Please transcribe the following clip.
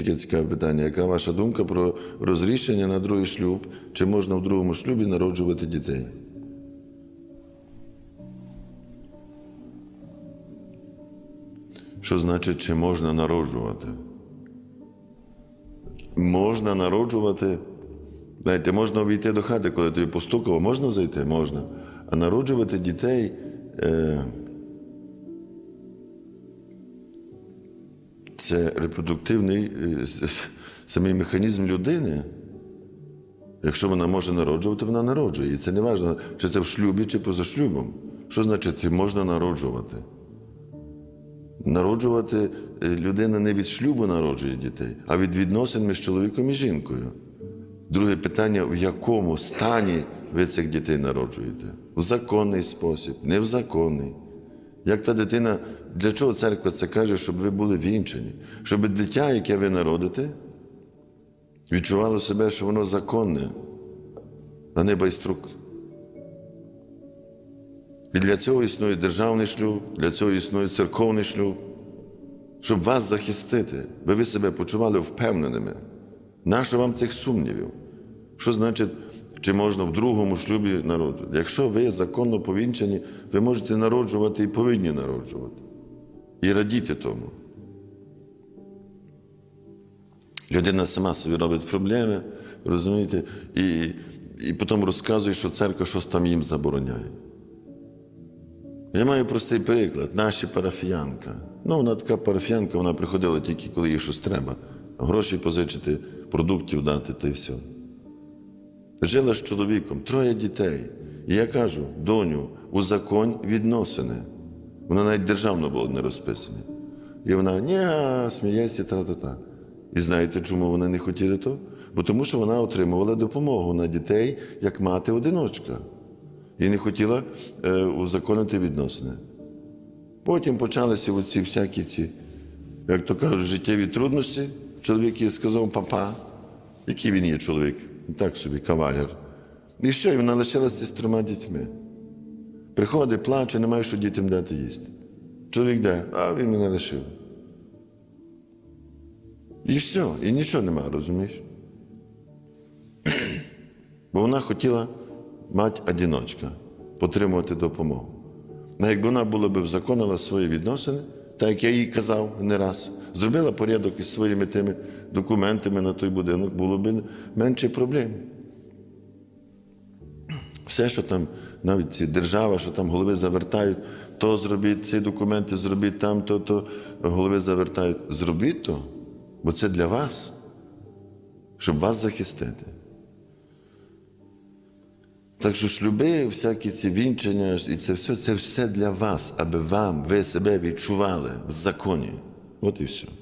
Таке цікаве питання. Яка ваша думка про розрішення на другий шлюб? Чи можна в другому шлюбі народжувати дітей? Що значить, чи можна народжувати? Можна народжувати. Знаєте, можна увійти до хати, коли тобі постукало. Можна зайти? Можна. А народжувати дітей це репродуктивний самий механізм людини. Якщо вона може народжувати, вона народжує. І це не важливо, чи це в шлюбі, чи поза шлюбом. Що значить, можна народжувати? Народжувати людина не від шлюбу народжує дітей, а від відносин між чоловіком і жінкою. Друге питання, в якому стані ви цих дітей народжуєте? В законний спосіб, не в законний. Як та дитина, для чого церква це каже, щоб ви були вінчані? Щоб дитя, яке ви народите, відчувало себе, що воно законне, а не байструк. І для цього існує державний шлюб, для цього існує церковний шлюб, щоб вас захистити, би ви себе почували впевненими. Нащо вам цих сумнівів? Що значить, чи можна в другому шлюбі народжувати? Якщо ви законно повінчані, ви можете народжувати і повинні народжувати. І радіти тому. Людина сама собі робить проблеми, розумієте, і потім розказує, що церква щось там їм забороняє. Я маю простий приклад. Наша парафіянка. Вона така парафіянка, вона приходила тільки, коли їй щось треба. Гроші позичити, продуктів дати, та й все. Жила з чоловіком, 3 дітей. І я кажу, доню, узаконь відносини. Вона навіть державно була не розписана. І вона, сміється, та-та-та. І знаєте, чому вони не хотіли того? Бо тому, що вона отримувала допомогу на дітей, як мати-одиночка. І не хотіла узаконити відносини. Потім почалися оці всякі як то кажуть, життєві трудності. Чоловік їй сказав, папа, який він є чоловік, так собі, кавалер. І все, і вона лишилася з 3 дітьми. Приходить, плаче, не має що дітям дати їсти. Чоловік де? А він мене лишив. І все, і нічого нема, розумієш? Бо вона хотіла мати-одиночка, отримувати допомогу. А якби вона була б узаконила свої відносини, так як я їй казав не раз, зробила порядок із своїми тими документами на той будинок, було б менше проблем. Все, що там, навіть ці держава, що там голови завертають, то зробіть, ці документи зробіть там, то голови завертають. Зробіть то, бо це для вас, щоб вас захистити. Так що шлюби, всякі ці вінчання, і це все для вас, аби ви себе відчували в законі. От і все.